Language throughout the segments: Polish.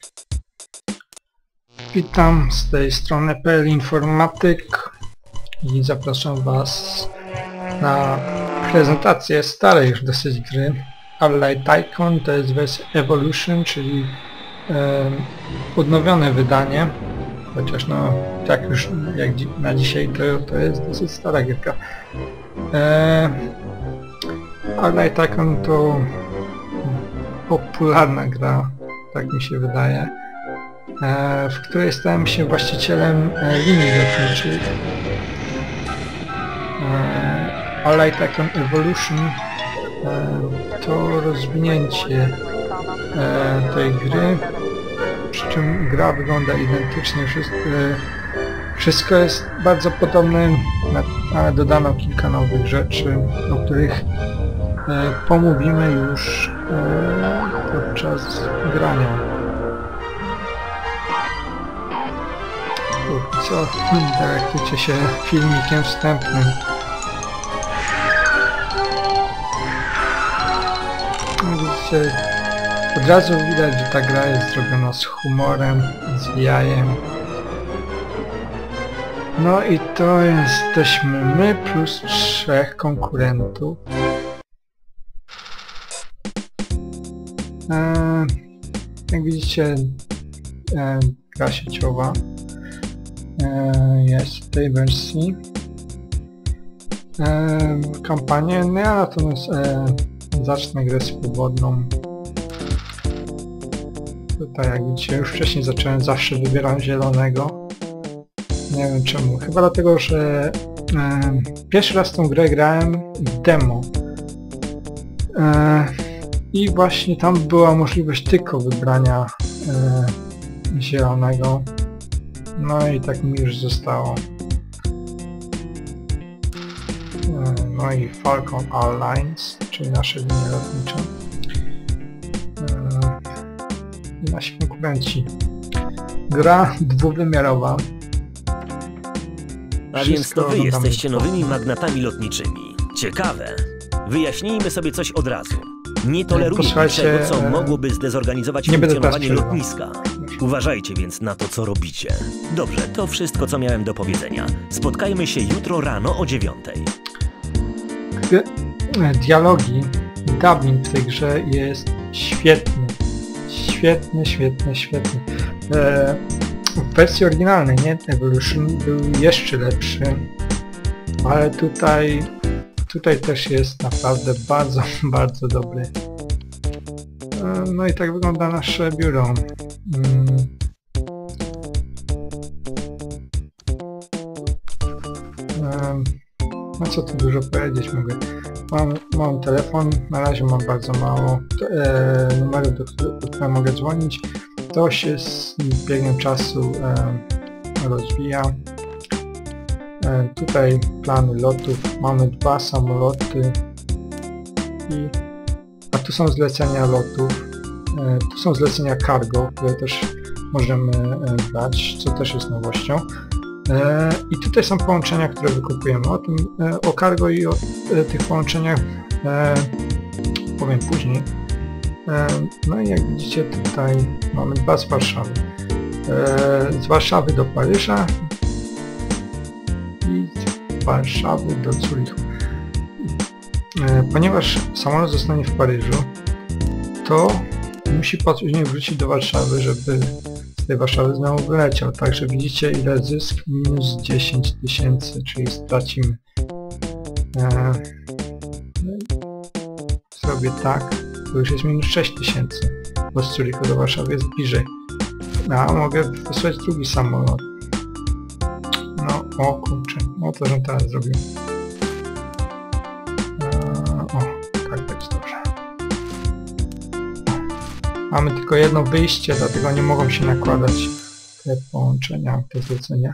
Witam z tej strony PL Informatyk i zapraszam Was na prezentację starej już dosyć gry Allied Tycoon. To jest wersja Evolution, czyli odnowione wydanie, chociaż no tak już jak na dzisiaj to jest dosyć stara gierka. Allied Tycoon to popularna gra, tak mi się wydaje, w której stałem się właścicielem linii lotniczych. Allied Tycoon Evolution to rozwinięcie tej gry, przy czym gra wygląda identycznie, wszystko jest bardzo podobne, ale dodano kilka nowych rzeczy, o których pomówimy już podczas grania. Co? Delektujcie się filmikiem wstępnym. Widzicie, od razu widać, że ta gra jest zrobiona z humorem, z jajem. No i to jesteśmy my plus 3 konkurentów. Jak widzicie, gra sieciowa jest w tej wersji. Kampanię, no ja natomiast zacznę grę swobodną. Tutaj jak widzicie, już wcześniej zacząłem, zawsze wybieram zielonego. Nie wiem czemu, chyba dlatego, że pierwszy raz tą grę grałem w demo. I właśnie tam była możliwość tylko wybrania zielonego. No i tak mi już zostało. No i Falcon Airlines, czyli nasze linie lotnicze. I nasi konkurenci. Gra dwuwymiarowa. A więc to wy jesteście nowymi magnatami lotniczymi. Ciekawe. Wyjaśnijmy sobie coś od razu. Nie tolerujecie niczego, co mogłoby zdezorganizować funkcjonowanie lotniska. Uważajcie więc na to, co robicie. Dobrze, to wszystko, co miałem do powiedzenia. Spotkajmy się jutro rano o 9:00. Dialogi, dubbing w tej grze jest świetny. Świetny. W wersji oryginalnej, nie? Evolution był jeszcze lepszy, ale tutaj też jest naprawdę bardzo dobry. No i tak wygląda nasze biuro. No co tu dużo powiedzieć mogę. Mam telefon, na razie mam bardzo mało numerów, do których mogę dzwonić. To się z biegiem czasu rozwija. Tutaj plany lotów, mamy 2 samoloty a tu są zlecenia lotów, tu są zlecenia cargo, które też możemy brać, co też jest nowością. I tutaj są połączenia, które wykupujemy. O cargo i o tych połączeniach powiem później. No i jak widzicie, tutaj mamy 2 z Warszawy. Z Warszawy do Paryża i z Warszawy do Zurychu. Ponieważ samolot zostanie w Paryżu, to musi później wrócić do Warszawy, żeby z tej Warszawy znowu wyleciał. Także widzicie, ile zysk, minus 10 000, czyli stracimy. Zrobię tak, to już jest minus 6 000, bo z Zurychu do Warszawy jest bliżej. A mogę wysłać drugi samolot. No, o kurczę, no to żebym teraz zrobił. Tak jest dobrze. Mamy tylko jedno wyjście, dlatego nie mogą się nakładać te połączenia, te zlecenia.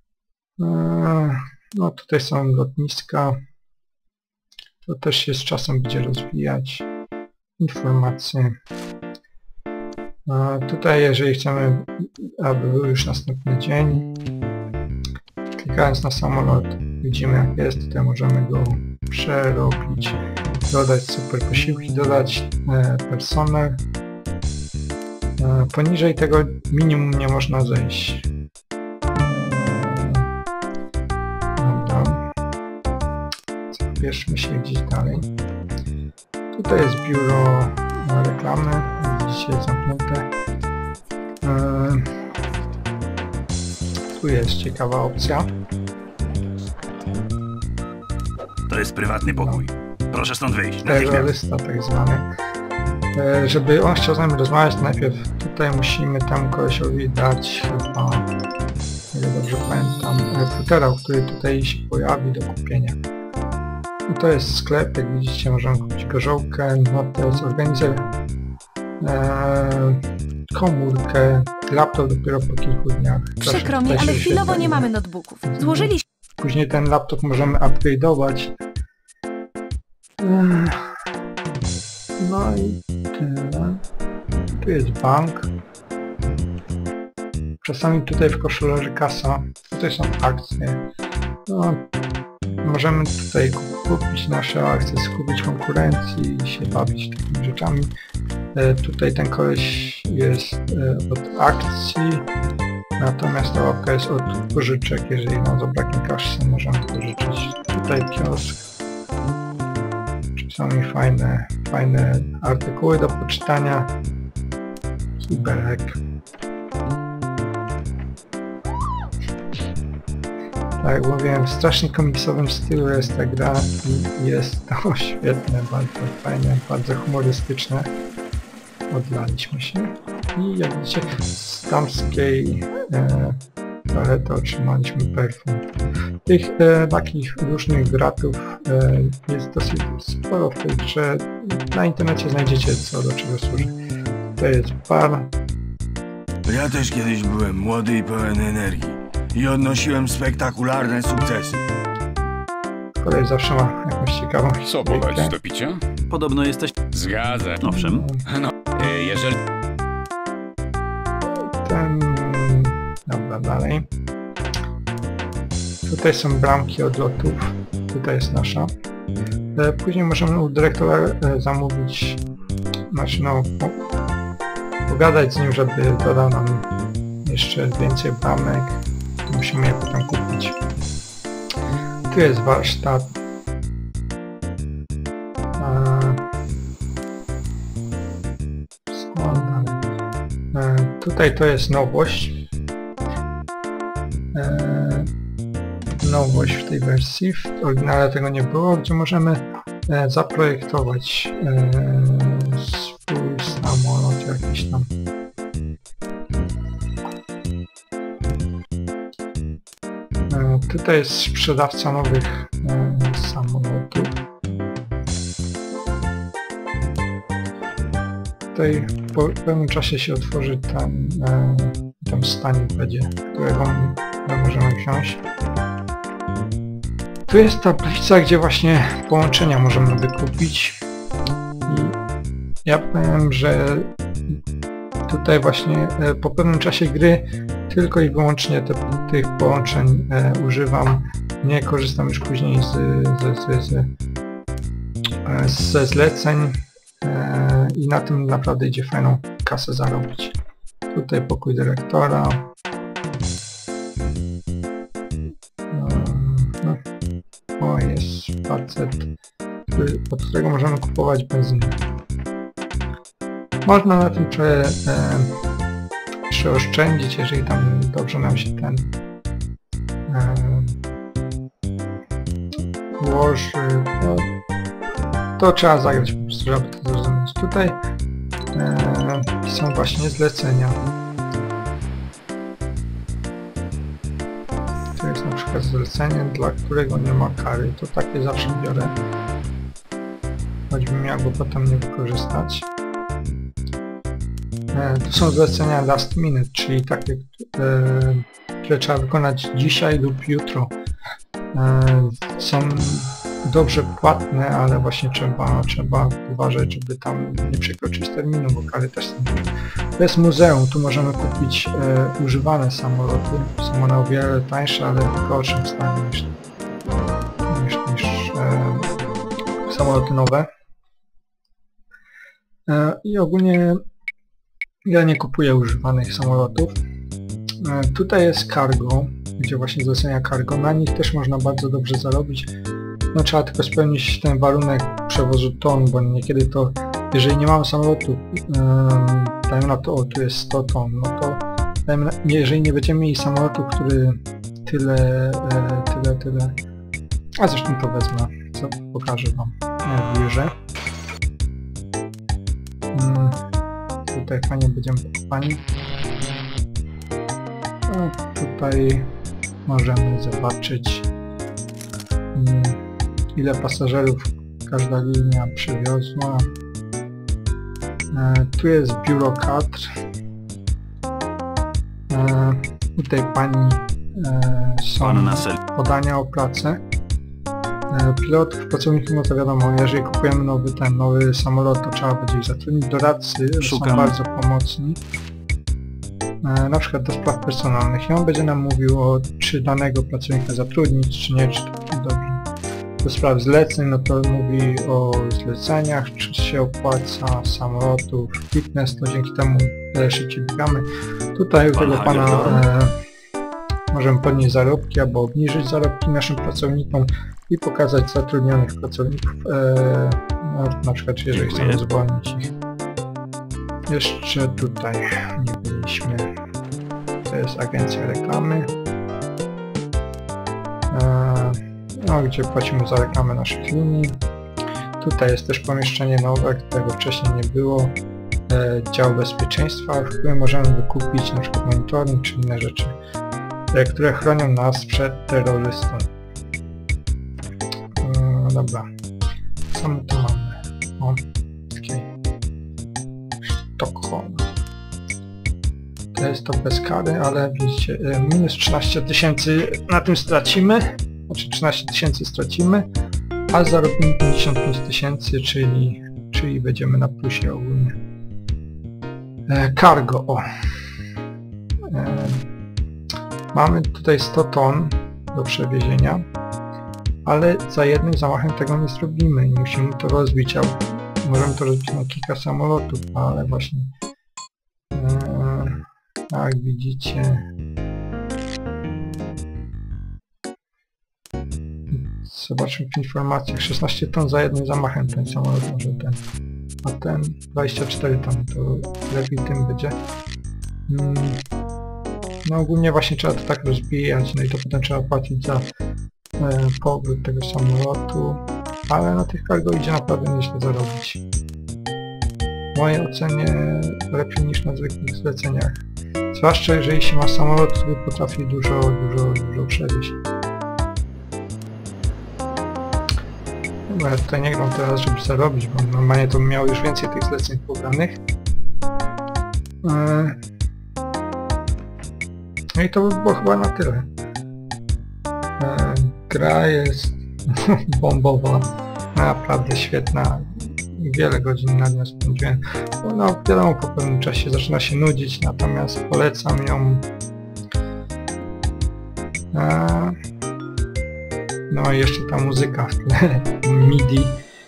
No tutaj są lotniska. To też się z czasem będzie rozwijać. Informacje. Tutaj jeżeli chcemy, aby był już następny dzień, klikając na samolot, widzimy jak jest, tutaj możemy go przerobić, dodać super posiłki, dodać personel, Poniżej tego minimum nie można zejść. Dobra. Zabierzmy się gdzieś dalej. Tutaj jest biuro reklamy, widzicie, zamknięte. Tu jest ciekawa opcja. To jest prywatny pokój. Proszę stąd wyjść. Terrorysta tak zwany. Żeby on chciał z nami rozmawiać, to najpierw tutaj musimy tam kolesiowi dać chyba, o ile dobrze pamiętam, futerał, który tutaj się pojawi do kupienia. I to jest sklep, jak widzicie, możemy kupić gorzołkę, notes, organizer, komórkę, laptop dopiero po kilku dniach. Przykro mi, ale chwilowo nie mamy notebooków. Złożyliśmy. Później ten laptop możemy upgrade'ować. No i tyle. Tu jest bank. Czasami tutaj w koszu leży kasa. Tutaj są akcje. No, możemy tutaj kupić nasze akcje, skupić konkurencji i się bawić takimi rzeczami. Tutaj ten koleś jest od akcji, natomiast ta łapka jest od pożyczek. Jeżeli nam zabraknie kasy, możemy pożyczyć. Tutaj kiosk. Czasami fajne artykuły do poczytania. Kiberek. Tak jak mówiłem, w strasznie komiksowym stylu jest ta gra i jest to świetne, bardzo fajne, bardzo humorystyczne. Odlaliśmy się i jak widzicie z damskiej toalety otrzymaliśmy perfum. Tych takich różnych gratów jest dosyć sporo w tej grze. Na internecie znajdziecie co do czego służy. To jest bar. Ja też kiedyś byłem młody i pełen energii i odnosiłem spektakularne sukcesy. Kolej zawsze ma jakąś ciekawą Co podać do picia? Podobno jesteś... Zgadzam. Owszem. No, jeżeli... Dobra, dalej. Tutaj są bramki odlotów. Tutaj jest nasza. Później możemy u dyrektora zamówić, znaczy no, pogadać z nim, żeby dodał nam jeszcze więcej bramek. Musimy je potem kupić. Tu jest warsztat. Tutaj to jest nowość. Nowość w tej wersji. W oryginale tego nie było, gdzie możemy zaprojektować swój samolot jakiś tam. Tutaj jest sprzedawca nowych samolotów. Tutaj po pewnym czasie się otworzy ten stanik będzie, którego możemy wziąć. Tu jest tablica, gdzie właśnie połączenia możemy wykupić. I ja powiem, że tutaj właśnie po pewnym czasie gry tylko i wyłącznie tych połączeń używam. Nie korzystam już później ze zleceń i na tym naprawdę idzie fajną kasę zarobić. Tutaj pokój dyrektora. O, jest facet, od którego możemy kupować benzynę. Można na tym przeoszczędzić, jeżeli tam dobrze nam się ten ułoży. To trzeba zagrać po prostu, żeby to zrozumieć. Tutaj są właśnie zlecenia. To jest na przykład zlecenie, dla którego nie ma kary. To takie zawsze biorę. Choćbym miał go potem nie wykorzystać. To są zlecenia last minute, czyli takie, które trzeba wykonać dzisiaj lub jutro. Są dobrze płatne, ale właśnie trzeba uważać, żeby tam nie przekroczyć terminu, bo kary też są duże. To jest muzeum, tu możemy kupić używane samoloty. Są one o wiele tańsze, ale w gorszym stanie niż samoloty nowe. I ogólnie Ja nie kupuję używanych samolotów. Tutaj jest cargo, gdzie właśnie zlecenia cargo. Na nich też można bardzo dobrze zarobić. No trzeba tylko spełnić ten warunek przewozu ton, bo niekiedy to, jeżeli nie mamy samolotu, dajmy na to, o tu jest 100 ton, no to dajmy na, jeżeli nie będziemy mieli samolotu, który tyle, a zresztą to wezmę, co pokażę wam bliżej. Tutaj fajnie będziemy kupani. Tutaj możemy zobaczyć, ile pasażerów każda linia przewiozła. Tu jest biuro kadr. Tutaj pani są podania o pracę. Pilotów, pracowników, no to wiadomo, jeżeli kupujemy nowy samolot, to trzeba będzie ich zatrudnić. Doradcy są bardzo pomocni. Na przykład do spraw personalnych. I on będzie nam mówił, czy danego pracownika zatrudnić, czy nie, czy to dobrze. Do spraw zleceń, no to mówi o zleceniach, czy się opłaca, samolotów, fitness, to dzięki temu szybciej biegamy. Tutaj u tego pana możemy podnieść zarobki albo obniżyć zarobki naszym pracownikom i pokazać zatrudnionych pracowników, na przykład jeżeli chcemy zwolnić ich. Jeszcze tutaj nie byliśmy, to jest agencja reklamy, no, gdzie płacimy za reklamę naszych linii. Tutaj jest też pomieszczenie nowe, którego wcześniej nie było, dział bezpieczeństwa, w którym możemy wykupić na przykład monitoring czy inne rzeczy, które chronią nas przed terrorystą. Dobra, co my tu mamy? O, Sztokholm. To jest to bez kary, ale widzicie, minus 13 tysięcy na tym stracimy, znaczy 13 tysięcy stracimy, a zarobimy 55 tysięcy, czyli będziemy na plusie ogólnie. Cargo, o. Mamy tutaj 100 ton do przewiezienia, ale za jednym zamachem tego nie zrobimy i musimy to rozbić, możemy to rozbić na kilka samolotów, ale właśnie jak widzicie, zobaczmy w informacjach, 16 ton za jednym zamachem ten samolot może a ten 24 ton, to lepiej tym będzie. No ogólnie właśnie trzeba to tak rozbijać, no i to potem trzeba płacić za powrót tego samolotu, ale na tych cargo idzie naprawdę nieźle zarobić. W mojej ocenie lepiej niż na zwykłych zleceniach. Zwłaszcza jeżeli się ma samolot, który potrafi dużo przewieźć. Dobra, ja tutaj nie gram teraz, żeby zarobić, bo normalnie to bym miał już więcej tych zleceń pobranych. No i to by było chyba na tyle. Gra jest bombowa, naprawdę świetna. Wiele godzin na nią spędziłem. No wiadomo, po pewnym czasie zaczyna się nudzić, natomiast polecam ją. No i jeszcze ta muzyka w tle, MIDI.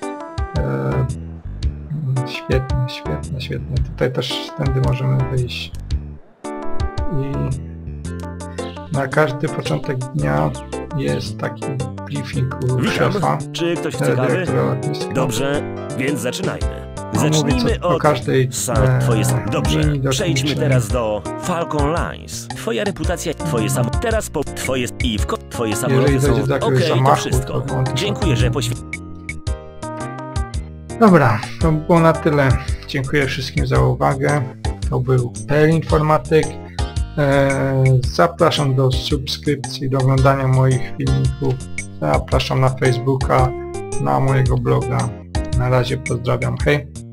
Świetne. Tutaj też tędy możemy wyjść. I na każdy początek dnia jest taki briefing u szefa. Czy ktoś chce kawy? Dobrze, więc zaczynajmy. Zacznijmy od każdej Dobrze, przejdźmy teraz do Falcon Lines. Twoja reputacja, twoje samoloty, teraz twoje samoloty są okej, to wszystko. Dziękuję, że Dobra, to było na tyle. Dziękuję wszystkim za uwagę. To był PL Informatyk. Zapraszam do subskrypcji, do oglądania moich filmików. Zapraszam na Facebooka, na mojego bloga. Na razie pozdrawiam, hej!